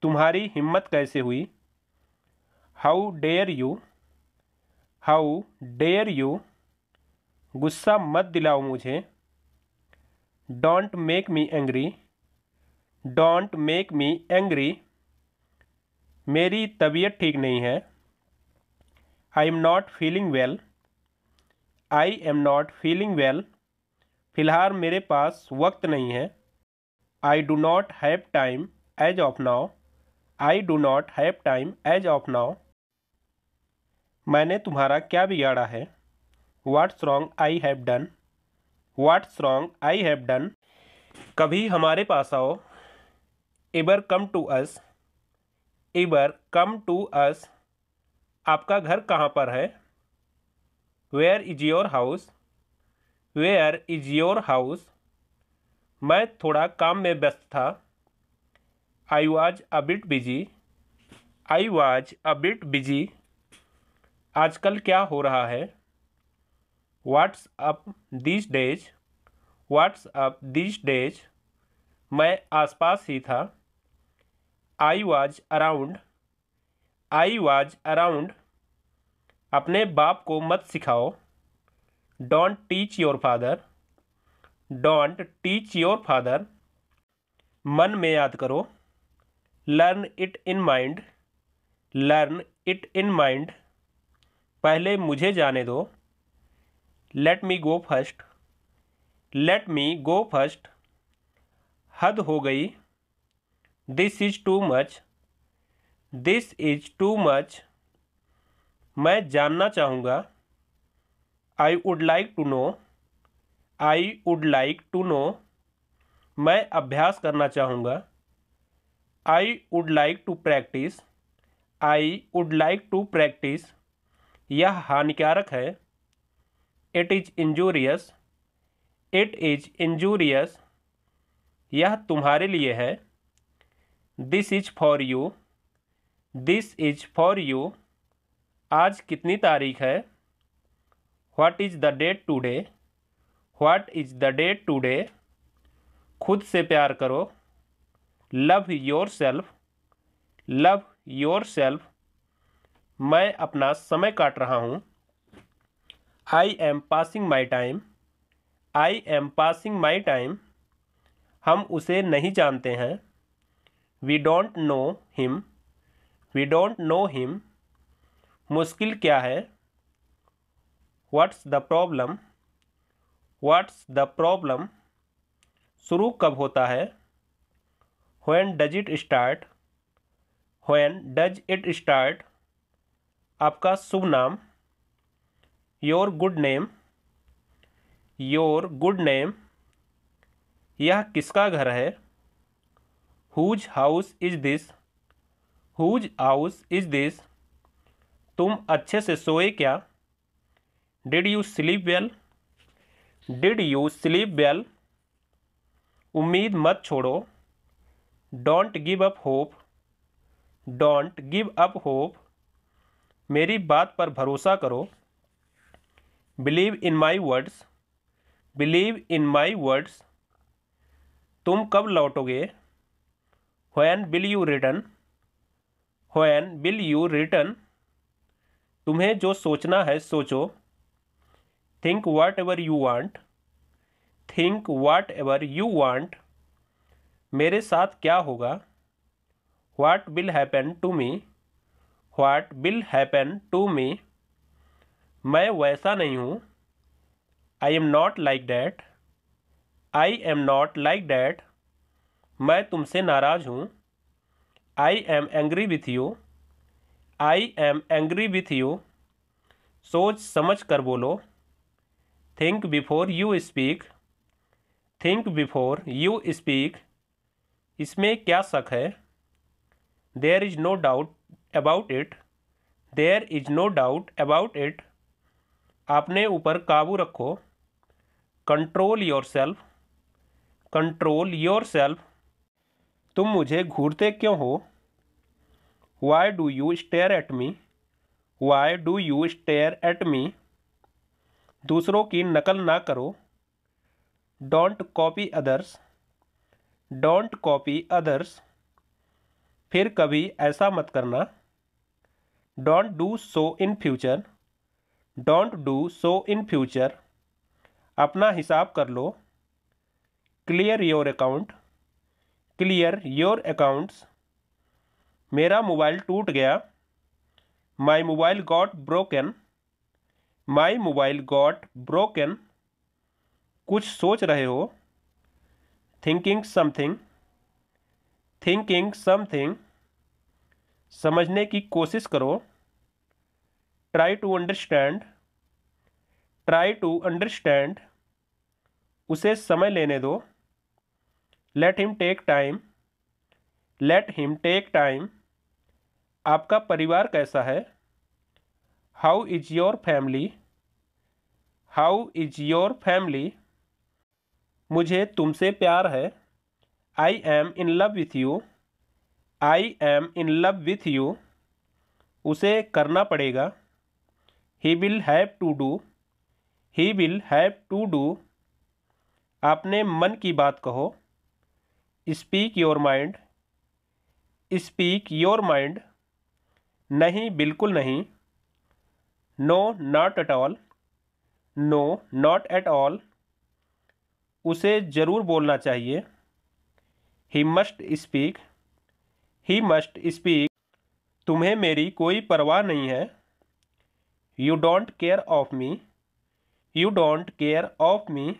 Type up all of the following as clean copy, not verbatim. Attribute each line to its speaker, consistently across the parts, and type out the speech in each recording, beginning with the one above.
Speaker 1: तुम्हारी हिम्मत कैसे हुई? How dare you, how dare you, गुस्सा मत दिलाओ मुझे। Don't make me angry, don't make me angry, मेरी तबीयत ठीक नहीं है। I am not feeling well, I am not feeling well, फ़िलहाल मेरे पास वक्त नहीं है। I do not have time as of now, I do not have time as of now, मैंने तुम्हारा क्या बिगाड़ा है? What's wrong I have done, what's wrong I have done, कभी हमारे पास आओ। Ever come to us, ever come to us, आपका घर कहाँ पर है? Where is your house, where is your house, मैं थोड़ा काम में व्यस्त था। I was a bit busy, I was a bit busy, आजकल क्या हो रहा है? What's up this days, what's up this days, मैं आसपास ही था। I was around, I was around, अपने बाप को मत सिखाओ। Don't teach your father, don't teach your father, मन में याद करो। Learn it in mind, learn it in mind, पहले मुझे जाने दो। Let me go first, let me go first, हद हो गई। This is too much, this is too much, मैं जानना चाहूँगा। I would like to know, I would like to know, मैं अभ्यास करना चाहूँगा। I would like to practise, I would like to practise, यह हानिकारक है। It is injurious, it is injurious, यह तुम्हारे लिए है। This is for you, this is for you, आज कितनी तारीख है? What is the date today, what is the date today, खुद से प्यार करो। Love yourself, love yourself, मैं अपना समय काट रहा हूँ। I am passing my time, I am passing my time, हम उसे नहीं जानते हैं। We don't know him, we don't know him, मुश्किल क्या है? What's the problem, what's the problem, शुरू कब होता है? When does it start, when does it start, आपका शुभ नाम। Your good name, your good name, यह किसका घर है? Whose house is this, whose house is this, तुम अच्छे से सोए क्या? Did you sleep well, did you sleep well, उम्मीद मत छोड़ो। Don't give up hope, don't give up hope, मेरी बात पर भरोसा करो। Believe in my words, believe in my words, तुम कब लौटोगे? When will you return, when will you return, तुम्हें जो सोचना है सोचो। Think whatever you want, think whatever you want, मेरे साथ क्या होगा? What will happen to me, what will happen to me, मैं वैसा नहीं हूँ। I am not like that, I am not like that, मैं तुमसे नाराज़ हूँ। I am angry with you, I am angry with you, सोच समझ कर बोलो। Think before you speak, think before you speak, इसमें क्या शक है? There is no doubt about it, there is no doubt about it, अपने ऊपर काबू रखो। Control yourself, control yourself, तुम मुझे घूरते क्यों हो? Why do you stare at me, why do you stare at me, दूसरों की नकल ना करो। Don't copy others, don't copy others, फिर कभी ऐसा मत करना। Don't do so in future. Don't do so in future. अपना हिसाब कर लो। Clear your account. Clear your accounts. मेरा मोबाइल टूट गया। My mobile got broken. My mobile got broken. कुछ सोच रहे हो। Thinking something. Thinking something. समझने की कोशिश करो। Try to understand. Try to understand. उसे समय लेने दो। Late him take time. Let him take time. आपका परिवार कैसा है। How is your family. How is your family. मुझे तुमसे प्यार है। I am in love with you. I am in love with you. उसे करना पड़ेगा। He will have to do. He will have to do. आपने मन की बात कहो। Speak your mind. Speak your mind. नहीं, बिल्कुल नहीं। No not at all. No not at all. उसे ज़रूर बोलना चाहिए। He must speak. He must speak. तुम्हें मेरी कोई परवाह नहीं है। You don't care of me. You don't care of me.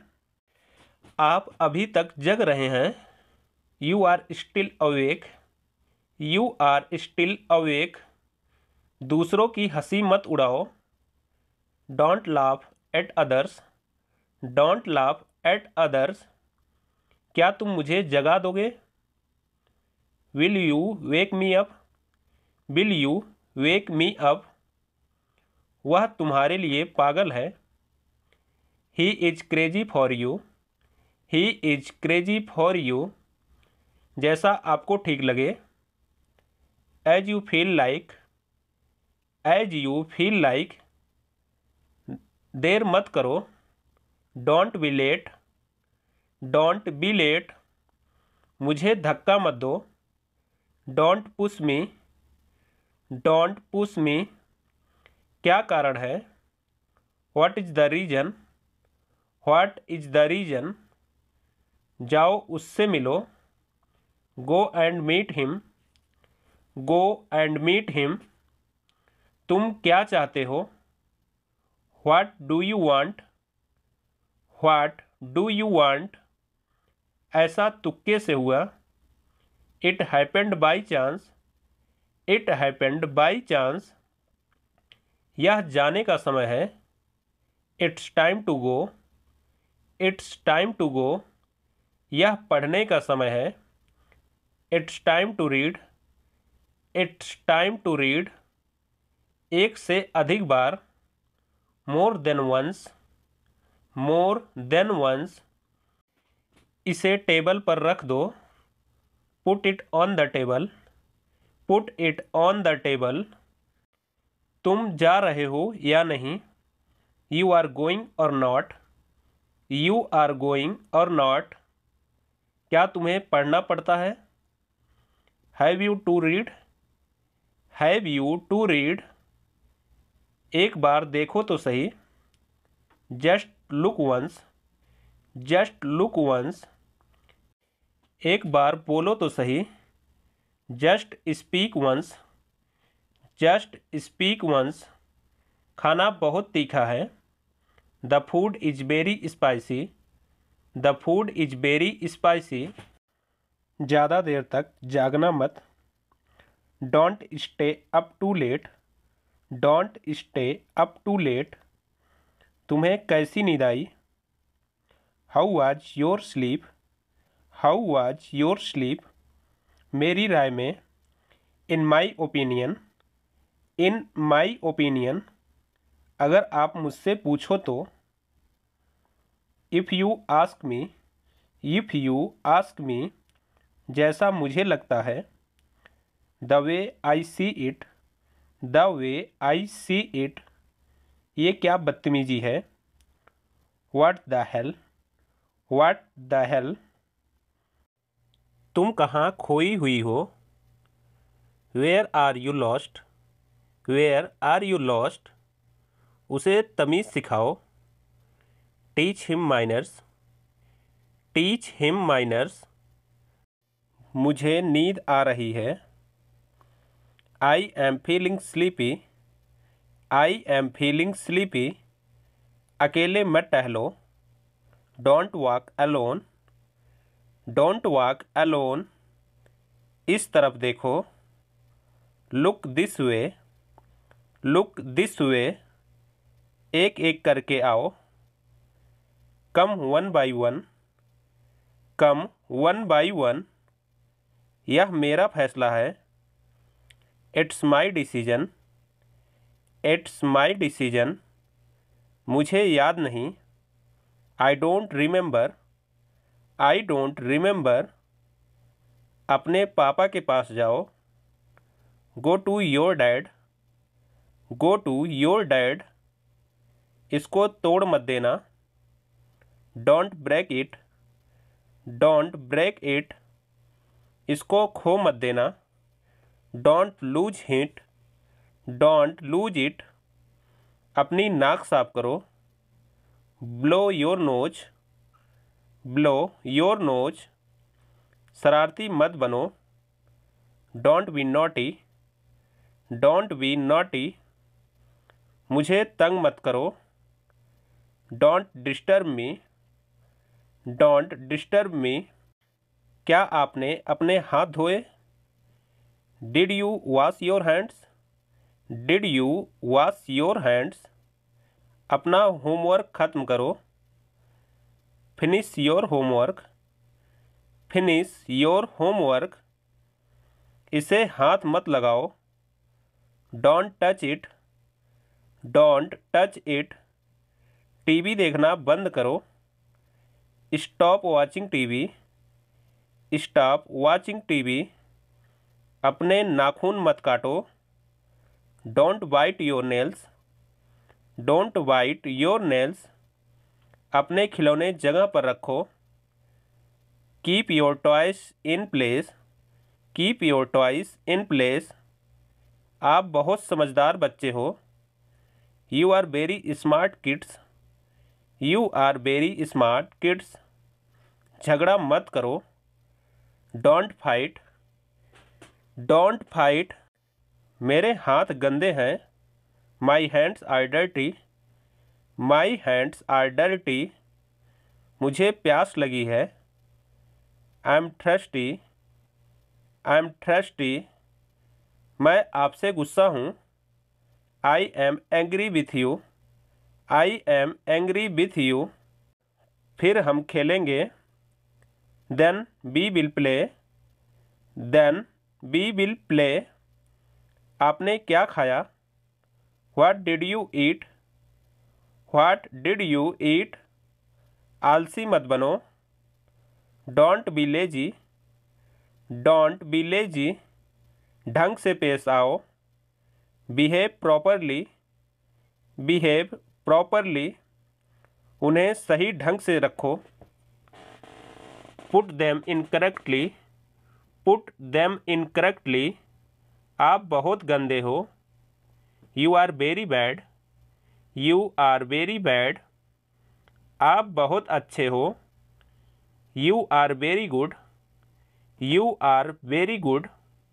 Speaker 1: आप अभी तक जग रहे हैं। You are still awake. You are still awake. दूसरों की हंसी मत उड़ाओ। Don't laugh at others. Don't laugh at others. क्या तुम मुझे जगा दोगे। Will you wake me up. Will you wake me up. वह तुम्हारे लिए पागल है। He is crazy for you. He is crazy for you. जैसा आपको ठीक लगे। As you feel like. As you feel like. देर मत करो। Don't be late. Don't be late. मुझे धक्का मत दो। Don't push me. Don't push me. क्या कारण है। What is the reason. What is the reason. जाओ उससे मिलो। Go and meet him. Go and meet him. तुम क्या चाहते हो। What do you want. What do you want. ऐसा तुक्के से हुआ। It happened by chance. It happened by chance. यह जाने का समय है। It's time to go. It's time to go. यह पढ़ने का समय है। It's time to read. It's time to read. एक से अधिक बार। More than once. More than once. इसे टेबल पर रख दो। Put it on the table. Put it on the table. तुम जा रहे हो या नहीं। You are going or not. You are going or not. क्या तुम्हें पढ़ना पड़ता है। Have you to read. Have you to read. एक बार देखो तो सही। Just look once. Just look once. एक बार बोलो तो सही। Just speak once. Just speak once. खाना बहुत तीखा है। The food is very spicy. The food is very spicy. ज़्यादा देर तक जागना मत। Don't stay up too late. Don't stay up too late. तुम्हें कैसी नींद आई। How was your sleep. How was your sleep. मेरी राय में। In my opinion. In my opinion. अगर आप मुझसे पूछो तो। If you ask me. If you ask me. जैसा मुझे लगता है। The way I see it. The way I see it. ये क्या बदतमीजी है। What the hell. What the hell. तुम कहाँ खोई हुई हो। Where are you lost, where are you lost, उसे तमीज़ सिखाओ। Teach him manners, teach him manners, मुझे नींद आ रही है। I am feeling sleepy, I am feeling sleepy, अकेले मत टहलो। Don't walk alone, don't walk alone, इस तरफ देखो। Look this way, look this way, एक एक करके आओ। Come one by one, come one by one, यह मेरा फैसला है। It's my decision, it's my decision, मुझे याद नहीं। I don't remember, I don't remember, अपने पापा के पास जाओ। Go to your dad, go to your dad, इसको तोड़ मत देना। Don't break it, don't break it, इसको खो मत देना। Don't lose it, don't lose it, अपनी नाक साफ करो। Blow your nose, blow your nose, शरारती मत बनो। Don't be naughty, don't be naughty, मुझे तंग मत करो। Don't disturb me, don't disturb me, क्या आपने अपने हाथ धोए? Did you wash your hands, did you wash your hands, अपना होमवर्क ख़त्म करो। Finish your homework, finish your homework, इसे हाथ मत लगाओ। Don't touch it, don't touch it, TV देखना बंद करो। Stop watching TV, stop watching TV, अपने नाखून मत काटो। Don't bite your nails, don't bite your nails, अपने खिलौने जगह पर रखो। Keep your toys in place, keep your toys in place, आप बहुत समझदार बच्चे हो। You are very smart kids, you are very smart kids, झगड़ा मत करो। डोंट फाइट, डोंट फाइट, मेरे हाथ गंदे हैं। My hands are dirty, my hands are dirty, मुझे प्यास लगी है। I am thirsty, I am thirsty, मैं आपसे गुस्सा हूँ। I am angry with you, I am angry with you, फिर हम खेलेंगे। Then we will play, then we will play, आपने क्या खाया? What did you eat, what did you eat, आलसी मत बनो। Don't be lazy, don't be lazy, ढंग से पेश आओ। बिहेव प्रॉपरली, बिहेव प्रॉपरली, उन्हें सही ढंग से रखो। Put them in correctly, put them in correctly, आप बहुत गंदे हो। You are very bad, you are very bad, आप बहुत अच्छे हो। You are very good, you are very good,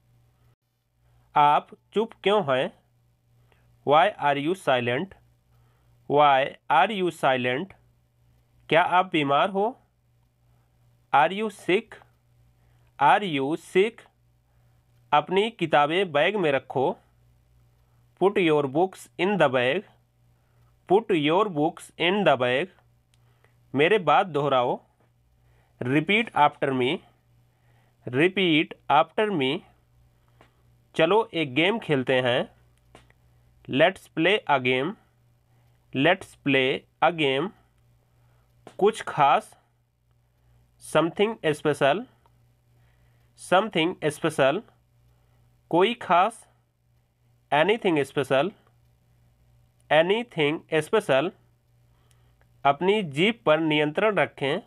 Speaker 1: आप चुप क्यों हैं? Why are you silent, why are you silent, क्या आप बीमार हो? Are you sick, are you sick, अपनी किताबें बैग में रखो। Put your books in the bag, put your books in the bag, मेरे बात दोहराओ। Repeat after me, repeat after me, चलो एक गेम खेलते हैं। Let's play a game, let's play a game, कुछ खास। समथिंग स्पेशल, समथिंग स्पेशल, कोई खास। एनीथिंग स्पेशल, एनीथिंग स्पेशल, अपनी जीभ पर नियंत्रण रखें।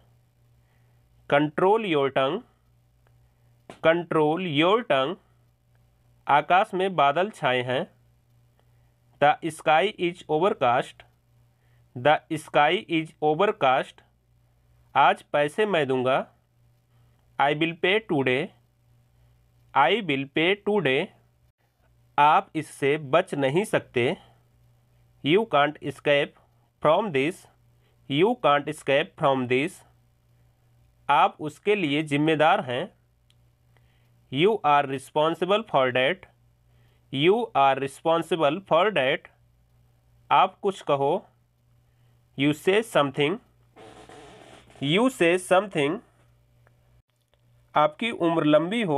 Speaker 1: Control your tongue, control your tongue, आकाश में बादल छाए हैं। The sky is overcast. The sky is overcast. आज पैसे मैं दूंगा। I will pay today. I will pay today. आप इससे बच नहीं सकते। You can't escape from this. You can't escape from this. आप उसके लिए जिम्मेदार हैं। You are responsible for that. You are responsible for that. आप कुछ कहो। यू से समथिंग। यू से समथिंग। आपकी उम्र लंबी हो।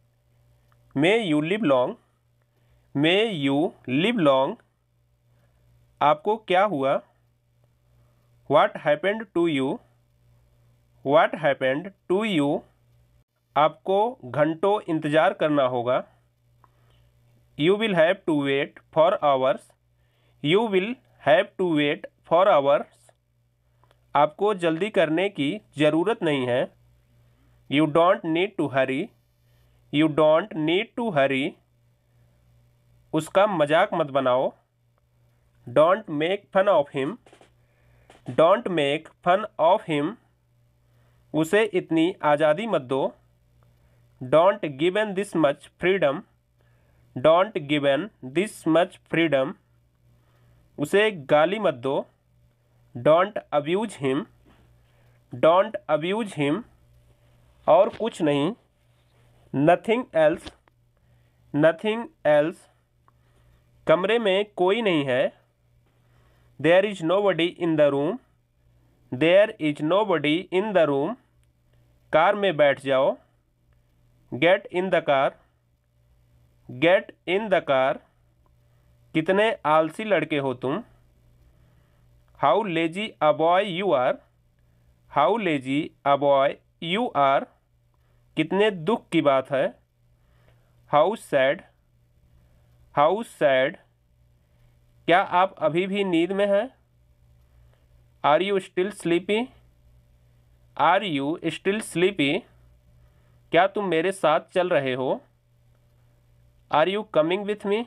Speaker 1: May you live long. May you live long. आपको क्या हुआ। What happened to you. What happened to you. आपको घंटों इंतज़ार करना होगा। You will have to wait for hours. You will have to wait for hours. आपको जल्दी करने की ज़रूरत नहीं है। You don't need to hurry. You don't need to hurry. उसका मजाक मत बनाओ। Don't make fun of him. Don't make fun of him. उसे इतनी आज़ादी मत दो। Don't given this much freedom. Don't given this much freedom. उसे गाली मत दो। Don't abuse him. Don't abuse him. और कुछ नहीं। Nothing else. Nothing else. कमरे में कोई नहीं है। There is nobody in the room. There is nobody in the room. Car में बैठ जाओ। Get in the car. Get in the car. कितने आलसी लड़के हो तुम। How lazy a boy you are. How lazy a boy you are. कितने दुख की बात है। How sad. How sad. क्या आप अभी भी नींद में हैं। Are you still sleepy. Are you still sleepy. क्या तुम मेरे साथ चल रहे हो। Are you coming with me.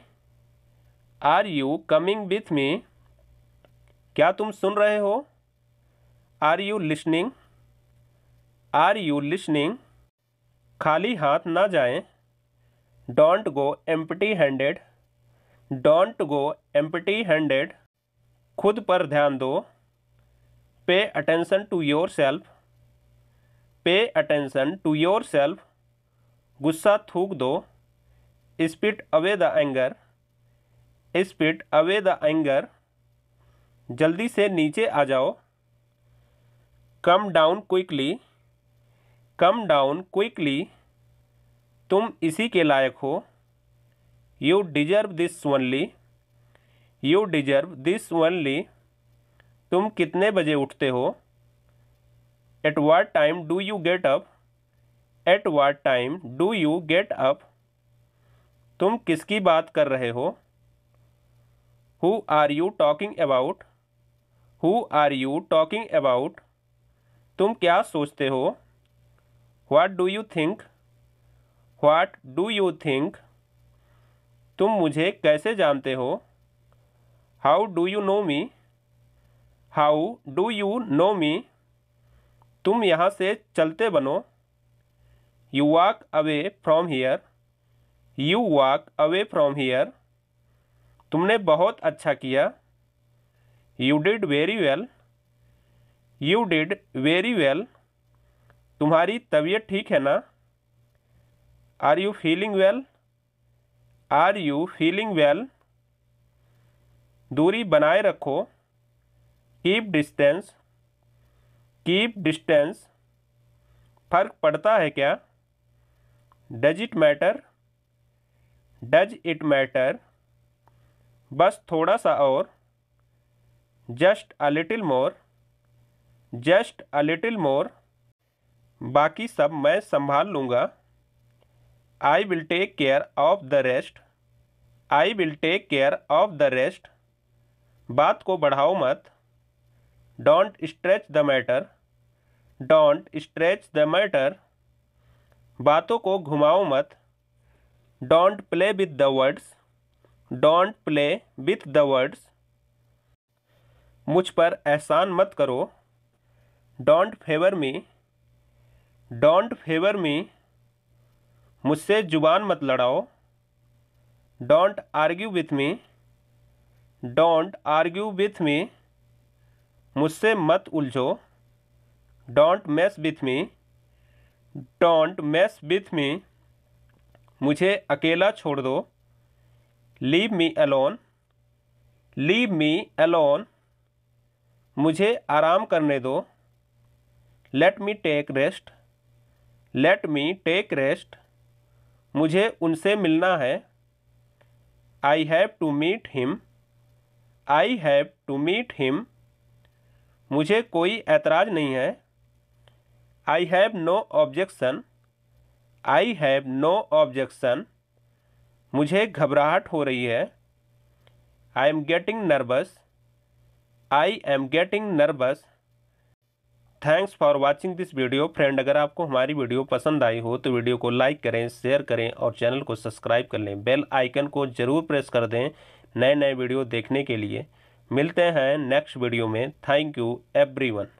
Speaker 1: Are you coming with me. क्या तुम सुन रहे हो। Are you listening. Are you listening. खाली हाथ ना जाएं। Don't go empty handed. Don't go empty handed. खुद पर ध्यान दो। Pay attention to yourself. Pay attention to yourself. गुस्सा थूक दो। Spit away the anger. Spit away the anger. जल्दी से नीचे आ जाओ। Come down quickly. Come down quickly. तुम इसी के लायक हो। You deserve this only. You deserve this only. तुम कितने बजे उठते हो। At what time do you get up. At what time do you get up. तुम किसकी बात कर रहे हो। Who are you talking about. Who are you talking about. तुम क्या सोचते हो। What do you think. What do you think. तुम मुझे कैसे जानते हो। How do you know me. How do you know me. तुम यहाँ से चलते बनो। You walk away from here. You walk away from here. तुमने बहुत अच्छा किया। You did very well. You did very well. तुम्हारी तबीयत ठीक है ना। Are you feeling well. Are you feeling well. दूरी बनाए रखो। Keep distance. Keep distance. फर्क पड़ता है क्या। Does it matter. Does it matter. बस थोड़ा सा और। Just a little more. Just a little more. बाकी सब मैं संभाल लूँगा। I will take care of the rest. I will take care of the rest. बात को बढ़ाओ मत। Don't stretch the matter. Don't stretch the matter. बातों को घुमाओ मत। Don't play with the words, don't play with the words. मुझ पर एहसान मत करो, don't favour me, don't favour me. मुझसे जुबान मत लड़ाओ, don't argue with me, don't argue with me. मुझसे मत उलझो, don't mess with me, don't mess with me. मुझे अकेला छोड़ दो, leave me alone, leave me alone. मुझे आराम करने दो, let me take rest, let me take rest. मुझे उनसे मिलना है, I have to meet him, I have to meet him. मुझे कोई ऐतराज़ नहीं है, I have no objection, I have no objection. मुझे घबराहट हो रही है, I am getting nervous, I am getting nervous. Thanks for watching this video. Friend, अगर आपको हमारी वीडियो पसंद आई हो तो वीडियो को लाइक करें, शेयर करें और चैनल को सब्सक्राइब कर लें। बेल आइकन को ज़रूर प्रेस कर दें नए नए वीडियो देखने के लिए। मिलते हैं नेक्स्ट वीडियो में। Thank you everyone.